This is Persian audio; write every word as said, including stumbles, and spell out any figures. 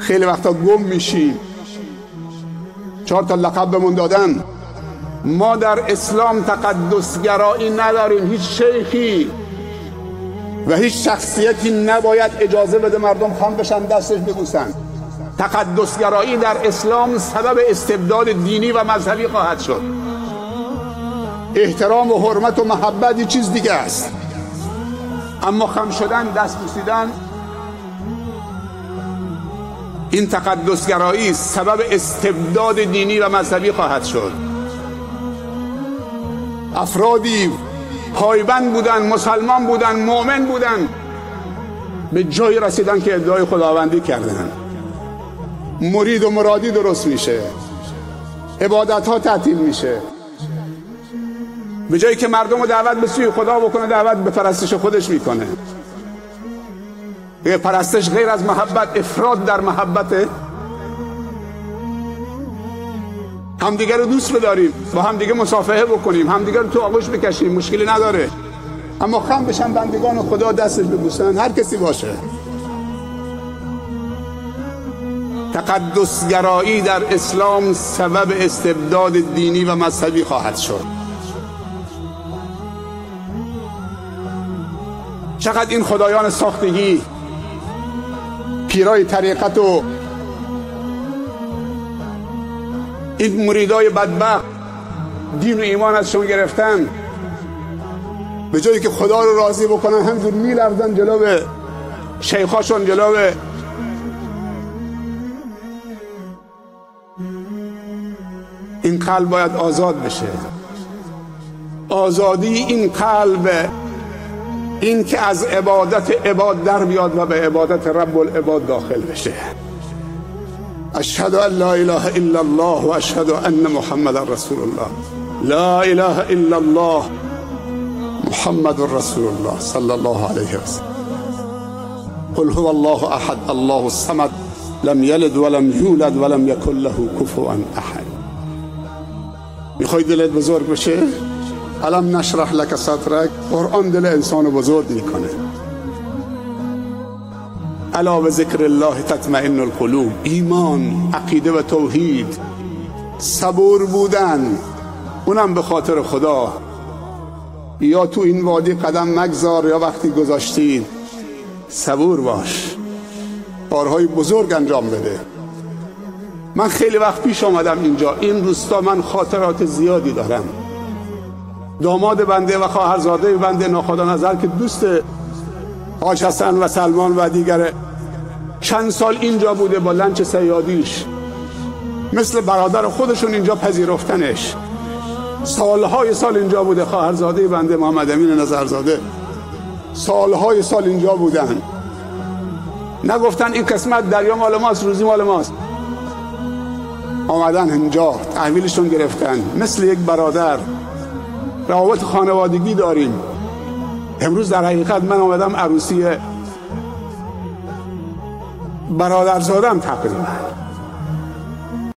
خیلی وقتا گم میشیم. چهار تا لقب بهمون دادن. ما در اسلام تقدسگرایی نداریم. هیچ شیخی و هیچ شخصیتی نباید اجازه بده مردم خم بشن دستش ببوسن. تقدسگرایی در اسلام سبب استبداد دینی و مذهبی خواهد شد. احترام و حرمت و محبت یه چیز دیگه است، اما خم شدن، دست بوسیدن، این تقدسگرایی سبب استبداد دینی و مذهبی خواهد شد. افرادی پایبند بودن، مسلمان بودن، مؤمن بودن، به جایی رسیدن که ادعای خداوندی کردن. مرید و مرادی درست میشه، عبادت ها تعطیل میشه. به جایی که مردم رو دعوت به سوی خدا بکنه، دعوت به پرستش خودش میکنه. یه پرستش غیر از محبت، افراد در محبته. همدیگه رو دوست بداریم، با همدیگه مصافحه بکنیم، همدیگه رو تو آغوش بکشیم، مشکلی نداره. اما خم بشن بندگان خدا دستش ببوسن، هر کسی باشه. تقدسگرایی در اسلام سبب استبداد دینی و مذهبی خواهد شد. چقدر این خدایان ساختگی، پیرای طریقت و این مریدای بدبخت دین و ایمان ازشون گرفتن، به جایی که خدا رو راضی بکنن همینجور میلرزن جلو شیخاشون، جلو این قلب باید آزاد بشه. آزادی این قلب، این که از عبادت عباد در بیاد و به عبادت رب العباد داخل بشه. اشهد ان لا اله الا الله و اشهد ان محمد رسول الله. لا اله الا الله محمد رسول الله صلی الله علیه و سلم. قل هو الله احد الله الصمد لم یلد ولم یولد ولم یکن له کفوا احد. میخوای دلت بزرگ بشه؟ الم نشرح لك صدرک. قرآن دل انسانو بزرگ میکنه. الا بذکر الله تطمئن القلوب. ایمان، عقیده و توحید، صبور بودن، اونم به خاطر خدا. یا تو این وادی قدم مگذار، یا وقتی گذاشتید صبور باش، کارهای بزرگ انجام بده. من خیلی وقت پیش آمدم اینجا، این روستا من خاطرات زیادی دارم. داماد بنده و خواهرزاده بنده ناخدا نظر که دوست حاج حسن و سلمان و دیگر چند سال اینجا بوده، با لنچ صیادیش مثل برادر خودشون اینجا پذیرفتنش. سالهای سال اینجا بوده. خواهرزاده بنده محمد امین نظرزاده سالهای سال اینجا بودن. نگفتن این قسمت دریا مال ماست، روزی مال ماست. آمدن اینجا، تحویلشون گرفتن مثل یک برادر. روابط خانوادگی داریم. امروز در حقیقت من آمدم عروسی برادرزادم تقریبا.